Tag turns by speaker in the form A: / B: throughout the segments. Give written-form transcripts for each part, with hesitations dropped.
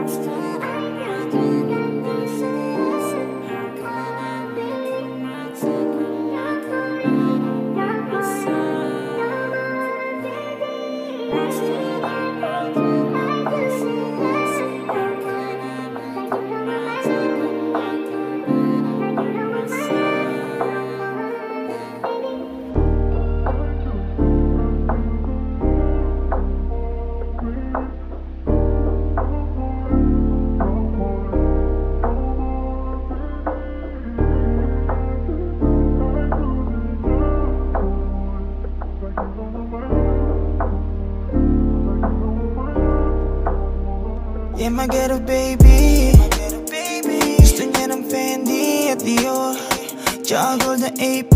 A: Yeah, my ghetto baby. Gusto niya ng Fendi at Dior, tsaka gold na AP,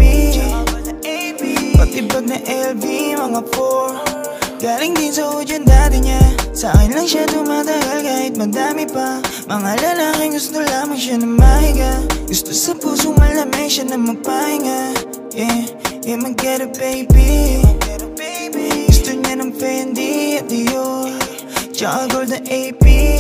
A: pati bag na LV, mga 4. Galing din sa hood yung dati niya. Sa akin lang siya tumatagal kahit madami pa. Mga lalaking gusto lamang siya na mahiga. Gusto sa puso malamig siya na magpahinga. Yeah, yeah, my ghetto baby. Gusto niya ng Fendi at Dior, tsaka gold na AP,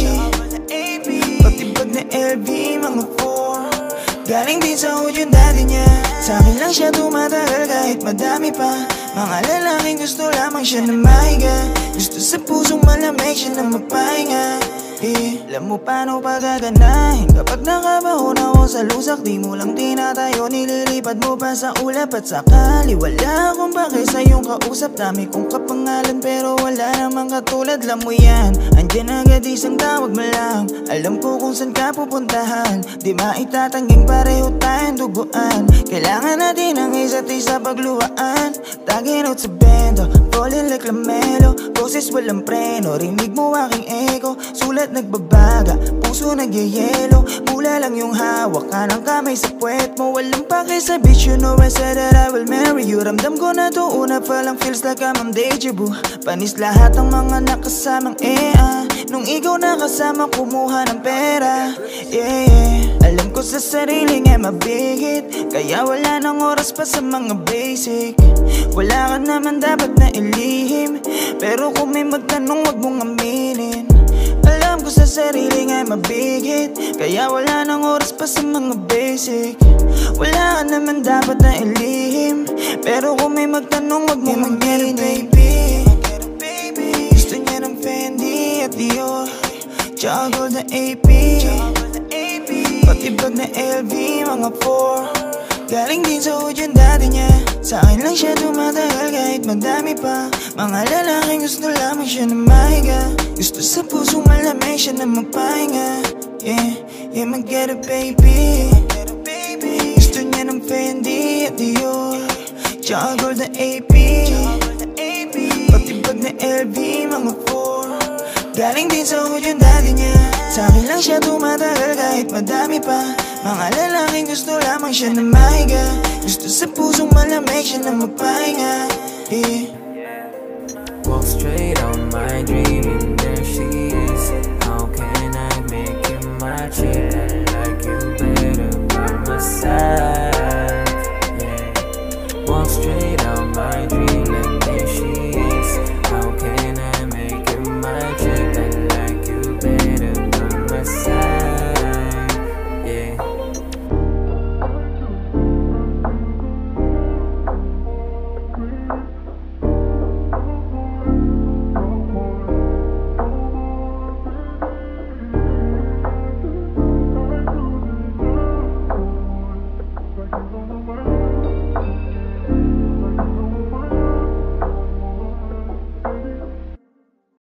A: pati bag na LV, mga 4. Galing din sa hood yung dati niya. Sa akin lang siya tumatagal kahit madami pa. Mga lalaking gusto lamang siya na mahiga. Gusto sa pusong malamig siya na magpahinga. Alam mo paano pagaganahin kapag nakabaho na ako sa lusak. Di mo lang tinatayo, nililipad mo pa sa ulap at sakali. Wala akong pake sa iyong kausap. Dami kong kapangalan pero wala namang katulad. Alam mo yan, andyan agad isang tawag mo lang. Alam ko kung saan ka pupuntahan. Di maitatanging pareho tayong duguan. Kailangan natin ang isa't isa pagluwaan. Tagin out sa bendo, falling like lamelo. Boses walang preno, rinig mo aking echo. Sulat nagbabaga, puso nagyayelo. Mula lang yung hawak ka ng kamay sa puwet mo. Walang pake sa bitch, you know I said that I will marry you. Ramdam ko na to una pa lang, feels like I'm on deja vu. Panis lahat ang mga nakasamang nung ikaw nakasama kumuha ng pera. Yeah, yeah. Alam ko sa sarili nga mabigit, kaya wala nang oras pa sa mga basic. Wala ka naman dapat na ilihim, pero kung may magtanong wag mong aminin. Alam ko sa sarili nga mabigit, kaya wala nang oras pa sa mga basic. Wala ka naman dapat na ilihim, pero kung may magtanong wag mong aminin. Baby, gusto niya ng Fendi at Dior, tsaka gold na AP, pati bag na LV, mga 4. Galing din sa hood yung dati niya. Sa akin lang siya tumatagal kahit madami pa. Mga lalaking gusto lamang siya na mahiga. Gusto sa puso malamig siya na magpahinga. Yeah, yeah, my ghetto baby. Gusto niya ng Fendi at Dior, tsaka gold na AP, pati bag na LV, mga 4. Galing din sa hood yung dati niya. Sa akin lang siya tumatagal kahit madami pa. Mga lalaking gusto lamang siya na mahiga. Gusto sa pusong malamig siya na magpahinga.